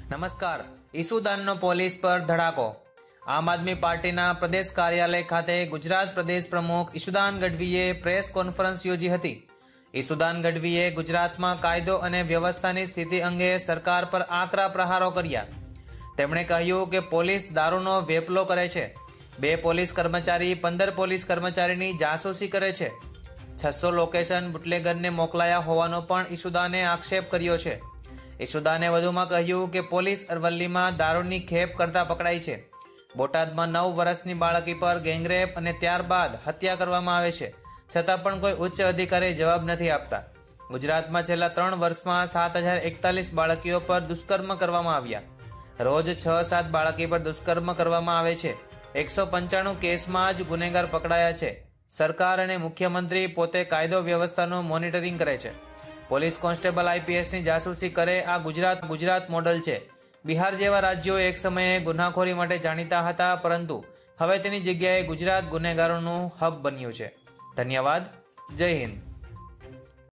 નમસ્કાર। ઈસુદાનનો પોલીસ પર ધડાકો। આમ આદમી પાર્ટીના પ્રદેશ કાર્યાલય ખાતે ગુજરાત પ્રદેશ પ્રમુખ ઈસુદાન ગઢવીએ પ્રેસ કોન્ફરન્સ યોજી હતી। ઈસુદાન ગઢવીએ ગુજરાતમાં કાયદો અને વ્યવસ્થાની સ્થિતિ અંગે સરકાર પર આકરા પ્રહારો કર્યા। તેમણે કહ્યું કે પોલીસ દારૂનો વેપલો કરે છે। 2 પોલીસ કર્મચારી 15 પોલીસ કર્મચારીની જાસૂસી કરે છે। 600 લોકેશન બુટલેગરને મોકલાયા હોવાનો પણ ઈસુદાને આક્ષેપ કર્યો છે। ઈસુદાને વધુમાં કહ્યું કે પોલીસ અરવલ્લીમાં દારૂની ખેપ કરતા પકડાઈ છે। બોટાદમાં 9 વર્ષની બાળકી પર ગેંગરેપ અને ત્યારબાદ હત્યા કરવામાં આવે છે, છતાં પણ કોઈ ઉચ્ચ અધિકારી જવાબ નથી આપતા। ગુજરાતમાં છેલ્લા 3 વર્ષમાં 7041 બાળકીઓ પર દુષ્કર્મ કરવામાં આવ્યા। રોજ 6-7 બાળકી પર દુષ્કર્મ કરવામાં આવે છે। 195 કેસમાં જ ગુનેગાર પકડાયા છે। સરકાર અને મુખ્યમંત્રી પોતે કાયદો વ્યવસ્થાનું મોનિટરિંગ કરે છે। પોલીસ કોન્સ્ટેબલ આઈપીએસની જાસૂસી કરે આ ગુજરાત મોડલ છે। બિહાર જેવા રાજ્યો એક સમયે ગુનાખોરી માટે જાણીતા હતા, પરંતુ હવે તેની જગ્યાએ ગુજરાત ગુનેગારોનું હબ બન્યું છે। ધન્યવાદ। જય હિન્દ।